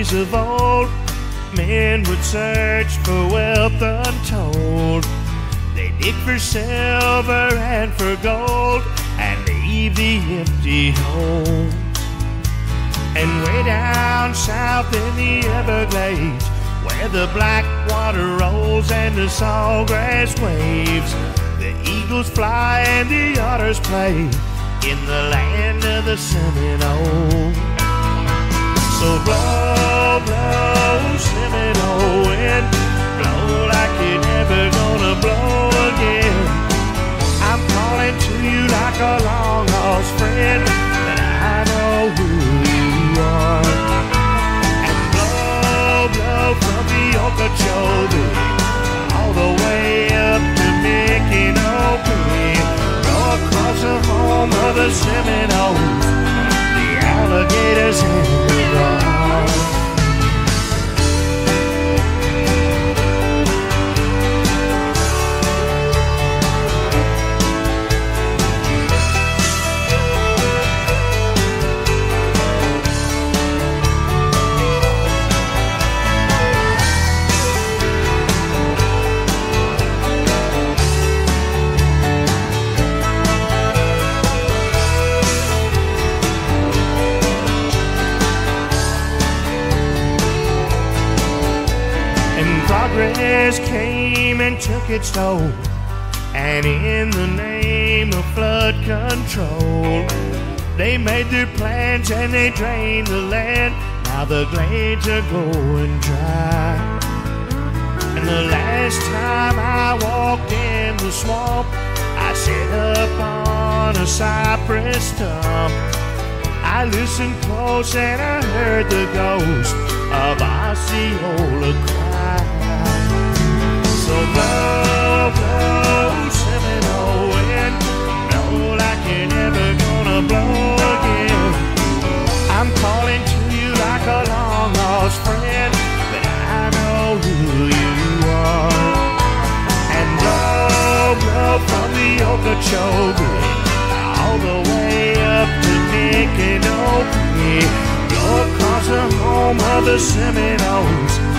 days of old, men would search for wealth untold. They dig for silver and for gold and leave the empty homes. And way down south in the Everglades, where the black water rolls and the sawgrass waves, the eagles fly and the otters play in the land of the Seminole. So blow, blow, Seminole wind, blow like you're never gonna blow again. I'm calling to you like a long lost friend, but I know who you are. And blow, blow from the Okeechobee all the way up to Mickinokie, blow across the home of the Seminoles, the alligators and the rocks. Progress came and took its toll, and in the name of flood control, they made their plans and they drained the land. Now the glades are going dry. And the last time I walked in the swamp, I sat up on a cypress stump. I listened close and I heard the ghost of Osceola cry. So blow, blow, Seminole wind, blow like you're never gonna blow again. I'm calling to you like a long lost friend, but I know who you are. And blow, blow from the Okeechobee all the way up to Mickinokie, blow across the home of the Seminoles,